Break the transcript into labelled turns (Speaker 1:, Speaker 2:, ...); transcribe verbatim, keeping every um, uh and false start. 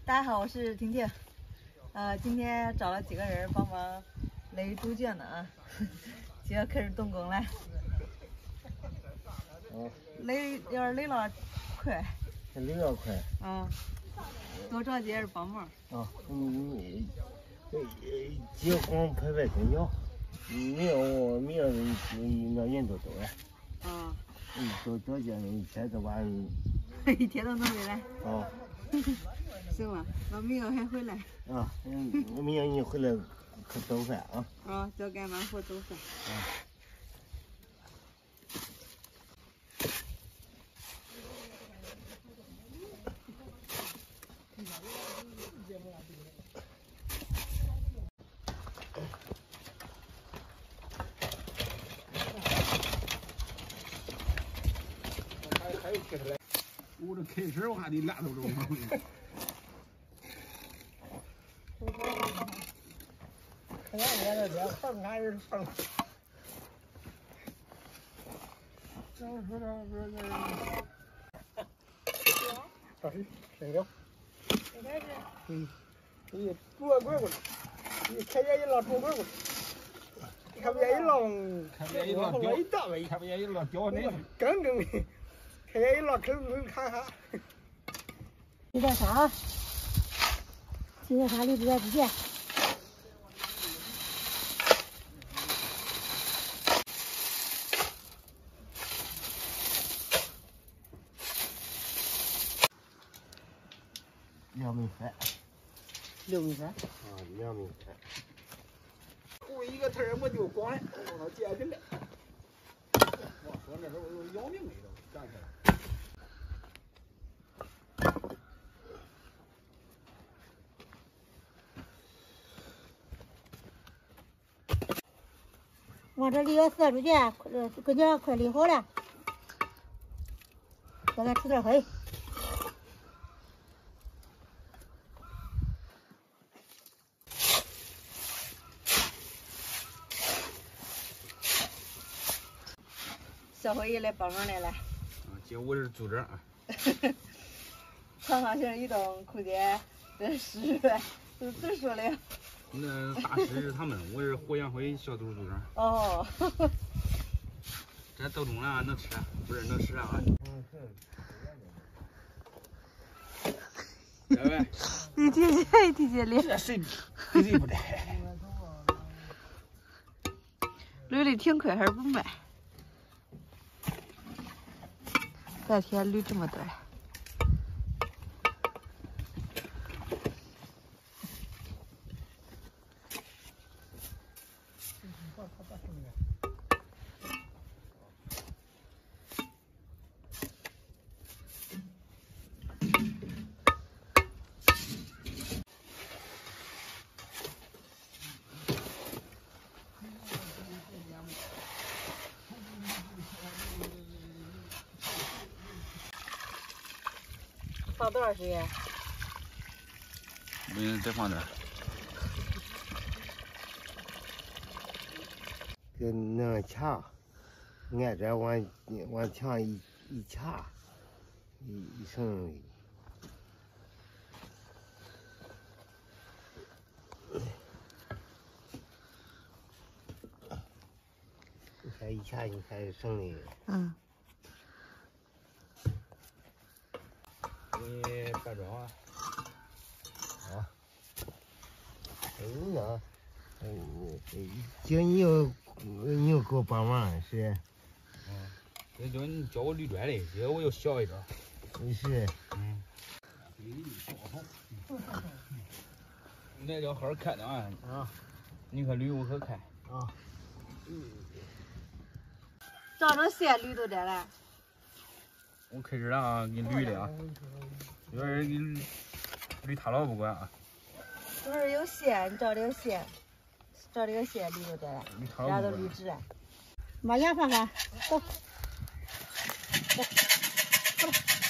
Speaker 1: 大家好，我是婷婷。呃，今天找了几个人帮忙垒猪圈呢啊，现在开始动工了。
Speaker 2: 哦。
Speaker 1: 垒要是垒了快。
Speaker 2: 垒了快。
Speaker 1: 啊。多找几人帮忙。
Speaker 2: 啊，你你结光拍拍跟脚，明我明那人都走了。
Speaker 1: 啊。
Speaker 2: 嗯，多多见一天都把你。
Speaker 1: 一天都能回来。
Speaker 2: 啊。
Speaker 1: 行了，那明天还回来。
Speaker 2: 啊，嗯，明天你回来可早饭啊。
Speaker 1: 啊，叫干妈给我做饭。
Speaker 2: 啊。
Speaker 3: 还有开出来，我这开车我还得拉到这个。看见这这横还是横？这说这这这。这是谁的？应该是。嗯。你多棍棍，你开眼一拉多棍棍。看不见一浪，看不见一浪掉一大尾，看不见一浪掉那个，刚正的，看见一浪坑坑看哈。
Speaker 4: 这叫啥？这叫啥？里边不见。
Speaker 2: 两米三。
Speaker 4: 六米三。
Speaker 2: 啊，两米三。
Speaker 3: 糊一个头儿我就光了，我操，接起来。我说那时候我要命了都，站起
Speaker 4: 来。往这里要四出去，呃，跟前快垒好了，再给出点黑。
Speaker 1: 小辉也来帮忙来了。
Speaker 3: 啊，姐，我是组长啊。
Speaker 1: 长方形移动空间这是都谁说的？
Speaker 3: 那大师是他们，我是火焰会小组组长。
Speaker 1: 哦。
Speaker 3: 这豆种了，能吃，不是能吃啊？
Speaker 2: 嗯
Speaker 3: 是。来呗。
Speaker 1: 你提起提起来。
Speaker 3: 这谁谁谁不得？
Speaker 1: 垒的挺快，还是不卖？白天捋这么短。放多少时间？
Speaker 3: 嗯，再放点。
Speaker 2: 就那掐，按着往往墙一一掐，一一绳。你看一掐，你看绳的。
Speaker 1: 嗯。
Speaker 3: 你搬砖啊？
Speaker 2: 啊。嗯呐，嗯，姐你又你又给我帮忙是？
Speaker 3: 嗯。这叫你教我捋砖的，这我要小一点。
Speaker 2: 是。
Speaker 3: 嗯。那要好好看的啊。
Speaker 2: 啊。
Speaker 3: 你可捋我可看。
Speaker 2: 啊。
Speaker 1: 嗯。照着线捋都这了。
Speaker 3: 我开始了啊，给你捋的啊。有人给你捋塌了不管啊。
Speaker 1: 不是有线，你照这个线，照这个线捋就得了，然后都捋直了。
Speaker 4: 把牙放下，走，走，好了。